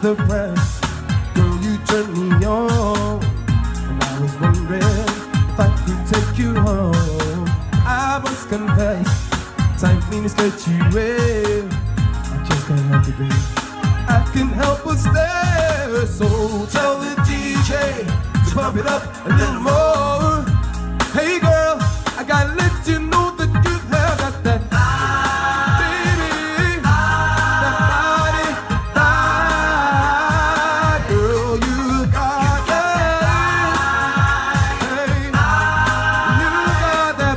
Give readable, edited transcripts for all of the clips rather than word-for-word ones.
the press. Girl, you turned me on, and I was wondering if I could take you home. I must confess, time means that you will. I just can't help it, baby. I can help but stare. So tell the DJ to pump it up a little more. Hey girl, I gotta let you know that you have got that baby, that body, that girl, you got that. Hey, you got that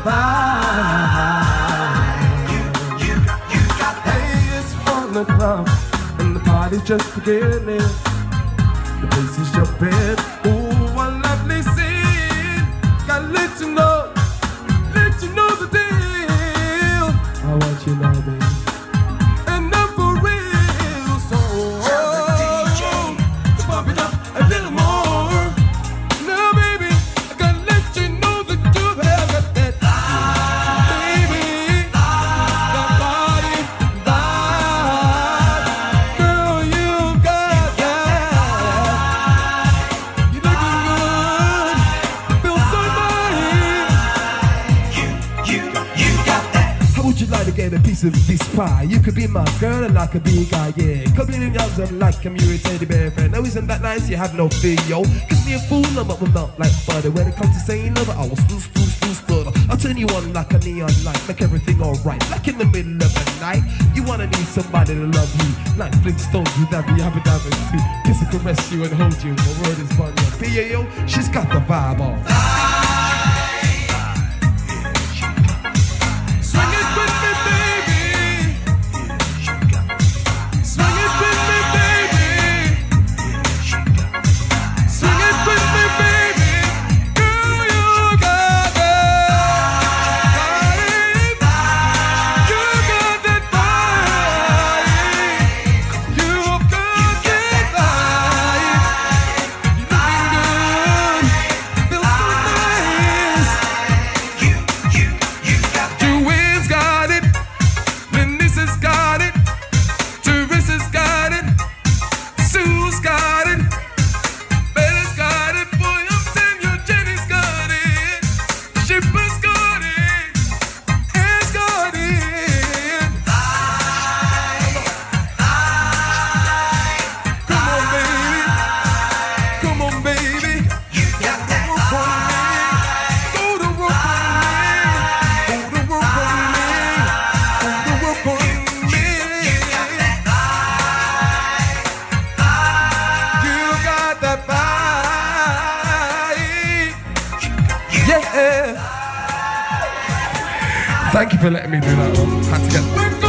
body. You got that. Hey, it's 1 o'clock and the party's just beginning. The place is jumping. Oh, one lovely scene. Gotta let you know the deal. I want you now, baby, and I'm for real. So tell the DJ to pump it up a little more. Now, baby, I gotta let you know that you have got that baby, that body, that girl, you got that. You looking good, feel so nice. You got that. How would you like to get a piece of this pie? You could be my girl and I could be a guy, yeah. Cuddling in your arms, I'm like I'm your teddy bear friend. Oh, isn't that nice? You have no fear, yo. Kiss me a fool, I'm up and melt like butter. When it comes to saying love, I will stutter. I'll turn you on like a neon light, make everything alright. Like in the middle of the night, you wanna need somebody to love you. Like Flintstones, you that be happy diving too. Kiss and caress you and hold you. My word is funny. P.A.O., she's got the vibe on. Thank you for letting me do that one. Had to get